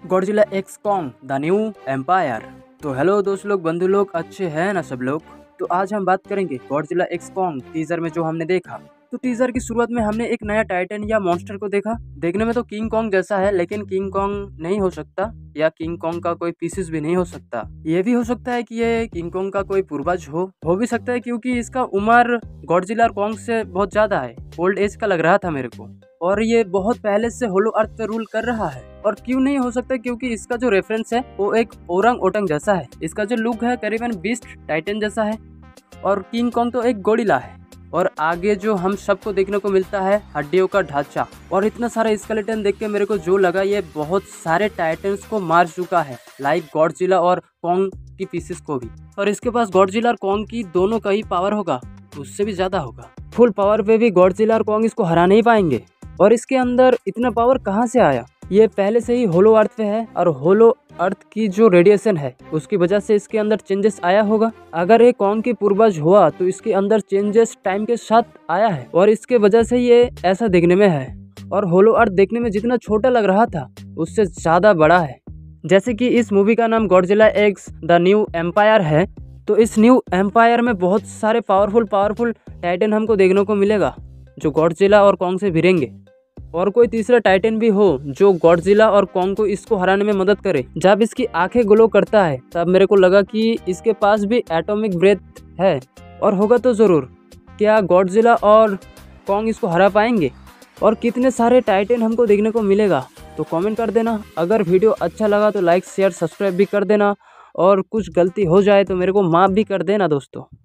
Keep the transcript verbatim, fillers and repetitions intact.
Godzilla x Kong the new empire. तो hello दोस्त लोग, बंधु लोग, अच्छे हैं ना सब लोग। तो आज हम बात करेंगे गॉडजिला एक्स कॉन्ग टीजर में जो हमने देखा। तो टीजर की शुरुआत में हमने एक नया टाइटन या मॉन्स्टर को देखा। देखने में तो किंग कॉन्ग जैसा है, लेकिन किंग कॉन्ग नहीं हो सकता, या किंग कॉन्ग का कोई पीसेस भी नहीं हो सकता। ये भी हो सकता है कि ये किंग कॉन्ग का कोई पूर्वज हो हो भी सकता है, क्योंकि इसका उम्र गॉडजिला और कॉन्ग से बहुत ज्यादा है। ओल्ड एज का लग रहा था मेरे को, और ये बहुत पहले से होलो अर्थ पे रूल कर रहा है। और क्यों नहीं हो सकता, क्योंकि इसका जो रेफरेंस है वो एक ओरंग ओटंग जैसा है। इसका जो लुक है करीबन बीस्ट टाइटन जैसा है, और किंग कॉन्ग तो एक गोरिल्ला है। और आगे जो हम सबको देखने को मिलता है हड्डियों का ढांचा। और इतना सारा स्केलेटन देख के मेरे को जो लगा, ये बहुत सारे टाइटन्स को मार चुका है, लाइक गॉडजिला और कॉन्ग की पीसेस को भी। और इसके पास गॉडजिला और कॉन्ग की दोनों का ही पावर होगा, उससे भी ज्यादा होगा। फुल पावर पे भी गॉडजिला और कॉन्ग इसको हरा नहीं पाएंगे। और इसके अंदर इतना पावर कहाँ से आया? ये पहले से ही होलो अर्थ पे है, और होलो अर्थ की जो रेडिएशन है उसकी वजह से इसके अंदर चेंजेस आया होगा। अगर ये कॉन्ग की पूर्वज हुआ तो इसके अंदर चेंजेस टाइम के साथ आया है, और इसके वजह से ये ऐसा दिखने में है। और होलो अर्थ देखने में जितना छोटा लग रहा था उससे ज्यादा बड़ा है। जैसे कि इस मूवी का नाम Godzilla x the new empire है, तो इस न्यू एम्पायर में बहुत सारे पावरफुल पावरफुल टाइटन हमको देखने को मिलेगा, जो गॉडजिला और कॉन्ग से भिड़ेंगे। और कोई तीसरा टाइटन भी हो जो गॉडजिला और कॉन्ग को इसको हराने में मदद करे। जब इसकी आंखें ग्लो करता है तब मेरे को लगा कि इसके पास भी एटॉमिक ब्रेथ है, और होगा तो ज़रूर। क्या गॉडजिला और कॉन्ग इसको हरा पाएंगे? और कितने सारे टाइटन हमको देखने को मिलेगा, तो कमेंट कर देना। अगर वीडियो अच्छा लगा तो लाइक शेयर सब्सक्राइब भी कर देना, और कुछ गलती हो जाए तो मेरे को माफ़ भी कर देना दोस्तों।